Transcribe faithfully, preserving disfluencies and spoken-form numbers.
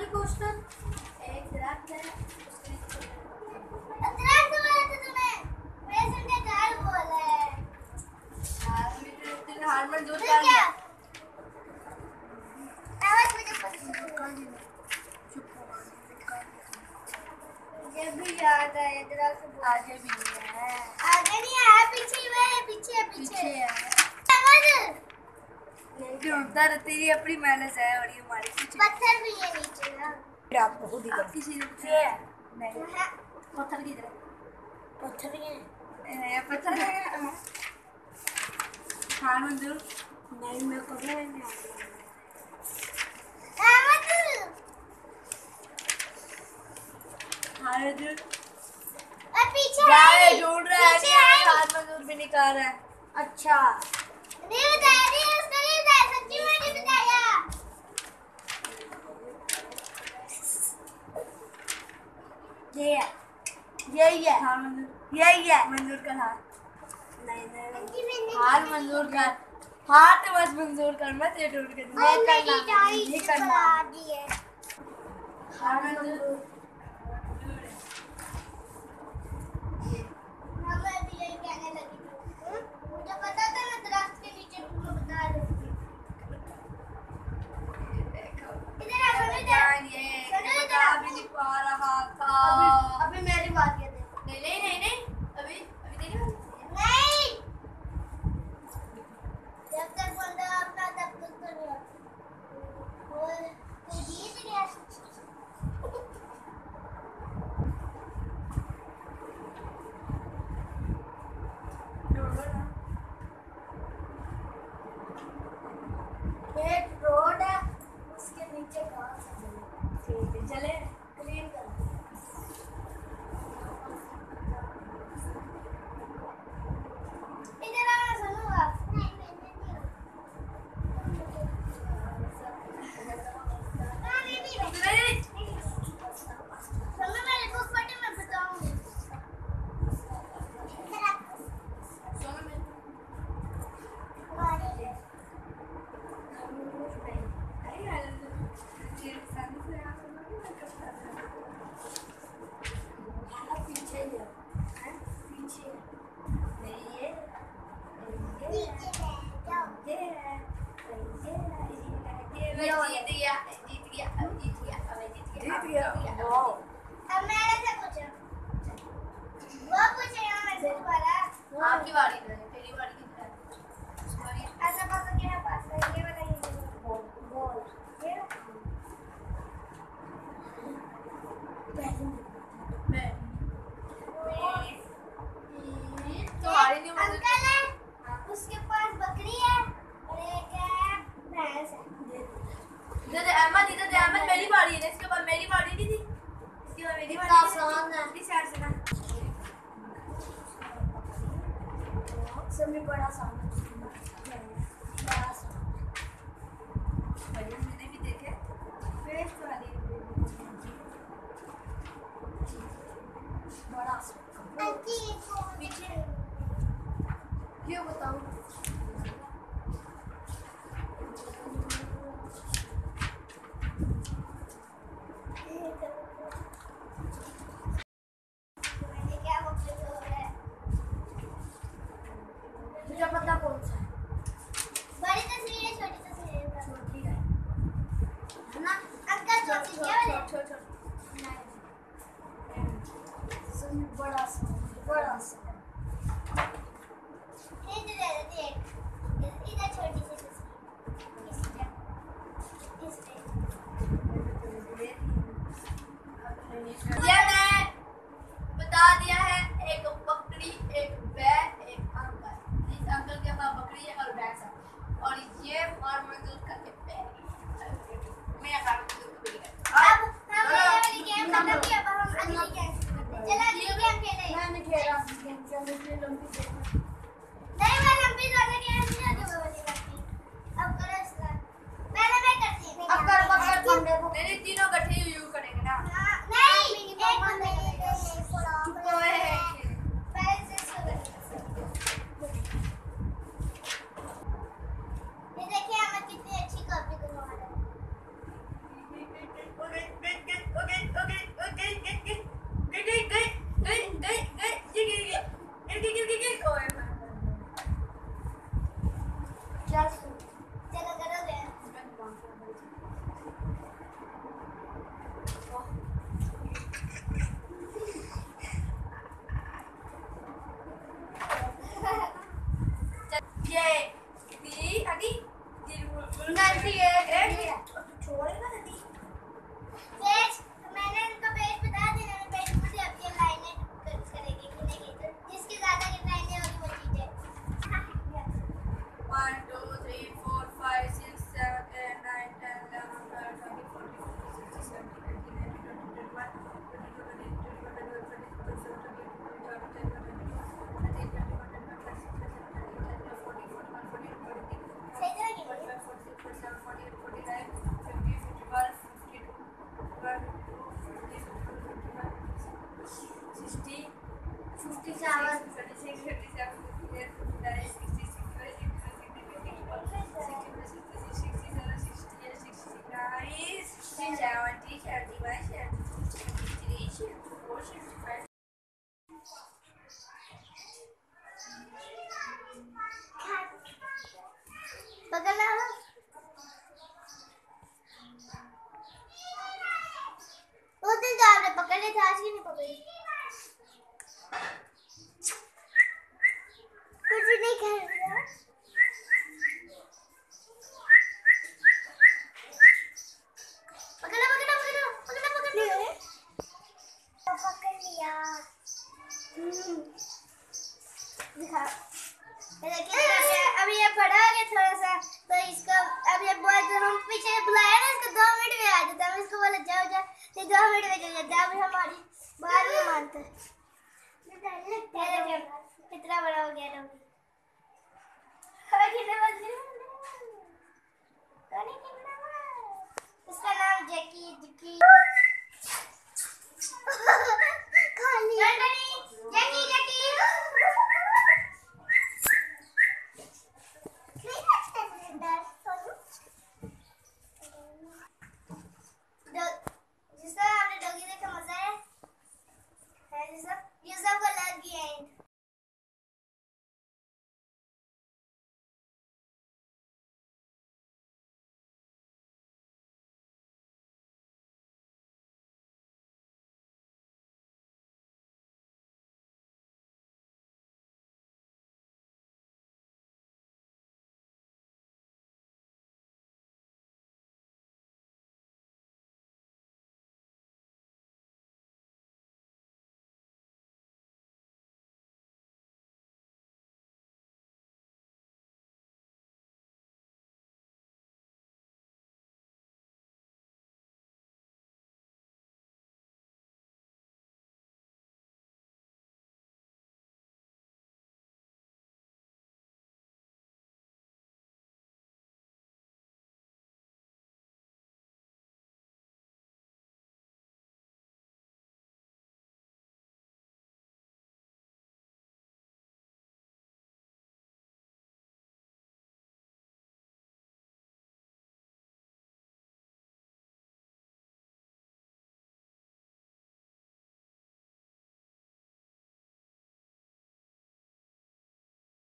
पूछता एक दरख्त है दरख्त बोला था तूने वैसे ने झाड़ बोला है यार मैं हार मंजूर फिर कर क्या लिया। आवाज मुझे पसंद मुझे भी याद है दरख्त आगे भी नहीं है, आगे नहीं है पीछे ही है पीछे पीछे पीछे है। आवाज क्यों दर तेरी अपनी मेहनत है और ये हमारी पीछे। पत्थर भी है नीचे ना फिर आपको खुद ही कर किसी ने पूछा है नहीं हाँ, पत्थर की तरह पत्थर ही है ए, पत्थर है हार मंजूर नहीं मैं कर रहा नहीं आवाज हार मंजूर और पीछे जाए है ढूंढ रहा है पीछे कि है हार मंजूर भी निकाल रहा है। अच्छा नहीं बताया नहीं उसका नहीं बताया सच्ची में नहीं बताया ये है यही है हार मंजूर यही है मंजूर कर हार नहीं नहीं हार मंजूर कर हार तो बस मंजूर कर मत ये ढूंढ के मैं करना ये करना दी है हार मंजूर मैं भी यही कहने लगी थी मुझे पता था मैं दरख्त के नीचे तुम्हें बता दूंगी इधर आ सुनो इधर ये सुनो बता इधर भी नहीं पा रहा था अभी अभी मेरी बात ये देखो नहीं नहीं नहीं नहीं अभी अभी तेरी बात नहीं जब तक बंदा अपना तब तक तो नहीं आता और तू जीत गया एक रोड है उसके नीचे घास है ठीक है चले क्लीन कर इधर आना सुनूंगा नहीं नहीं नहीं नहीं नहीं नहीं सुनो मेरी बुक पढ़ी मैं बताऊंगी सोनू में अरे यार ये संग से यहाँ से पीछे ही है पीछे नहीं ये नीचे बैठ जाओ ये है ये मैं जीत गया जीत गया अब जीत गया अब मैं जीत गया जीत गया वाओ अब मैंने से पूछा वो पूछेगा मैं से दोबारा आपकी बारी है तेरी बारी किधर है सॉरी ऐसा पकड़ के है पास में ये वाला ही बोल बोल ये मैं तुम्हारी नहीं मुझे अंकल है उसके पास बकरी है और एक है भैंस है दे दे अहमद इधर दे अहमद मेरी बारी है इसके बाद मेरी बारी नहीं थी इसके बाद मेरी बारी आसान है इस साइड से ना सब में बड़ा सामान बड़ा सामान भैया मैंने भी देखे पेस्ट वाली बड़ा सामान पीछे क्यों बताऊं मैंने क्या बकरी हो है मुझे पता कौन सा है बड़ी तस्वीर है छोटी तस्वीर है छोटी है है ना अंकल छोटी क्या वाले छोट छोट सब में बड़ा सामान बड़ा सामान इधर देख इधर छोटी सी तस्वीर इस पे इस पे ये मैं बता दिया है एक बकरी एक बैल एक अंकल इस अंकल के पास बकरी है और भैंस है और ये और मंजूर का के बैल मैं काम अब हम ये वाली गेम खत्म की अब हम अगली गेम चलो अगली गेम खेलें मैं नहीं खेल रहा पहले था, आज की नहीं पकड़ी। कुछ भी नहीं कर रहा। पकड़ा पकड़ा पकड़ा पकड़ा पकड़ लिया, पकड़ लिया। दिखा, अभी ये बड़ा हो गया थोड़ा सा, तो इसको अब ये बहुत हम पीछे बुलाया ना, इसको दो मिनट में आ जाता है। इसको बोला जाओ जाओ, ये दो मिनट में चल जाता है। अभी हमारी बात नहीं मानते। कितना बड़ा हो गया डॉगी। इसका नाम जैकी जैकी